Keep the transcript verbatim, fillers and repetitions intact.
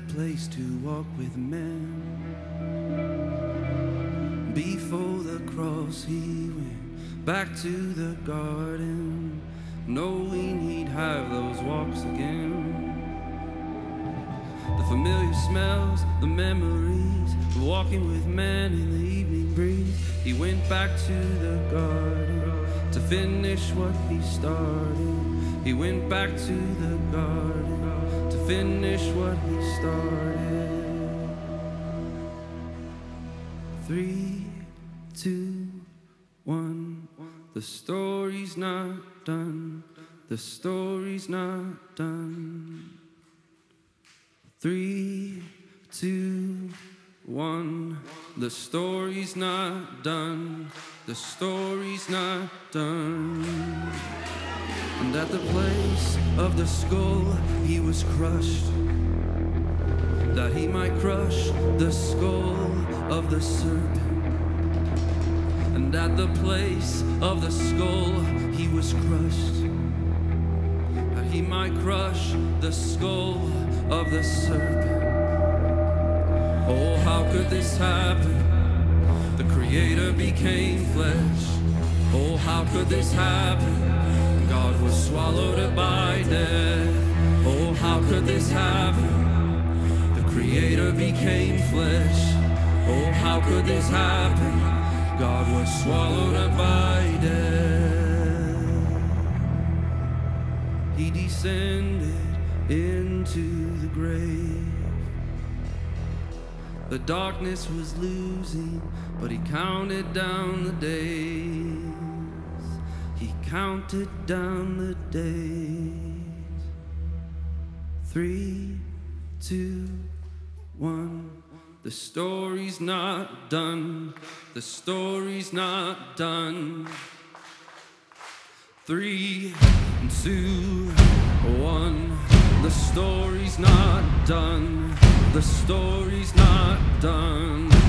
place to walk with men. Before the cross he went back to the garden, knowing he'd have those walks again. The familiar smells, the memories of walking with men in the evening breeze. He went back to the garden to finish what he started. He went back to the garden to finish what he started. Three, two, one. The story's not done. The story's not done. Three, two, one. The story's not done. The story's not done. And at the place of the skull he was crushed, that he might crush the skull of the serpent. And at the place of the skull he was crushed, that he might crush the skull of the serpent. Oh, how could this happen? The Creator became flesh. Oh, how could this happen? God was swallowed up by death. Oh, how could this happen? The Creator became flesh. Oh, how could this happen? God was swallowed up by death. He descended into the grave. The darkness was losing, but he counted down the days. He counted down the days. Three, two, one. The story's not done. The story's not done. Three, two, one. The story's not done. The story's not done.